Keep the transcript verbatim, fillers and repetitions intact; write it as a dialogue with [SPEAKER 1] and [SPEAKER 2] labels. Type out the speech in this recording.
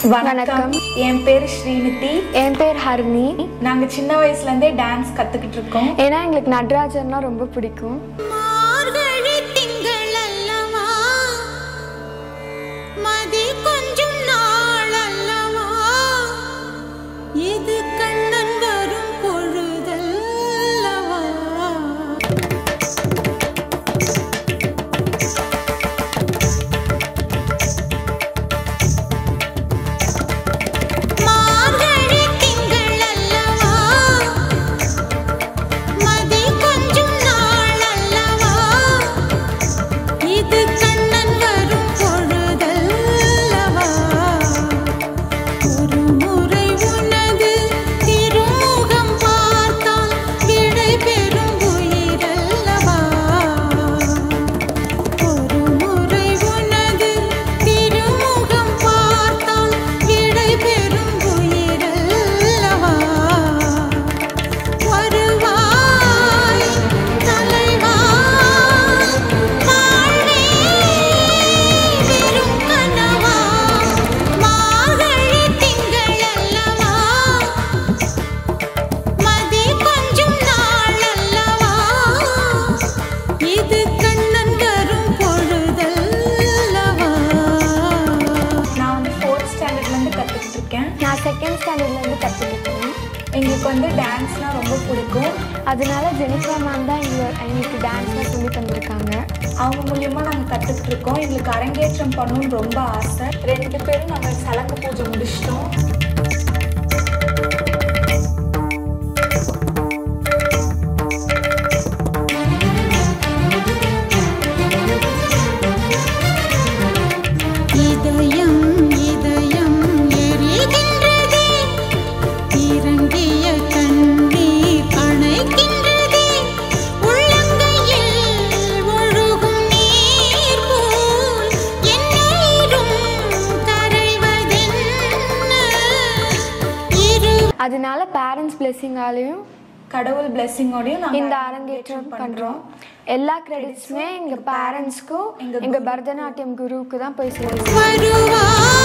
[SPEAKER 1] வணக்கம்.
[SPEAKER 2] என் பேர் ஸ்ரீநிதி.
[SPEAKER 1] என் பேர் ஹர்னி.
[SPEAKER 2] நாங்கள் சின்ன வயசுலேருந்தே டான்ஸ் கற்றுக்கிட்டு இருக்கோம்.
[SPEAKER 1] ஏன்னா எங்களுக்கு நடராஜன்னா ரொம்ப பிடிக்கும். நான் செகண்ட் ஸ்டாண்டர்ட்லேருந்து கற்றுக்கிட்டேன்.
[SPEAKER 2] எங்களுக்கு வந்து டான்ஸ்னால் ரொம்ப பிடிக்கும்.
[SPEAKER 1] அதனால ஜெனிஃபா மேம் தான் எங்களை எங்களுக்கு டான்ஸ்லாம் சொல்லி தந்திருக்காங்க.
[SPEAKER 2] அவங்க மூலியமாக நாங்கள் கற்றுக்கிட்டு இருக்கோம். எங்களுக்கு அரங்கேற்றம் பண்ணணும்னு ரொம்ப ஆசை. ரெண்டு பேரும் நாங்கள் சலங்கு பூஜை முடிச்சிட்டோம்.
[SPEAKER 1] அதனால பேரண்ட்ஸ் பிளெஸிங்காலையும்
[SPEAKER 2] கடவுள் பிளெஸிங்கோடையும்
[SPEAKER 1] இந்த அரங்கேற்றம் பண்ணுறோம். எல்லா கிரெடிட்ஸுமே எங்கள் பேரண்ட்ஸ்க்கும் எங்கள் பரதநாட்டியம் குருவுக்கு தான் போய் சேரும்.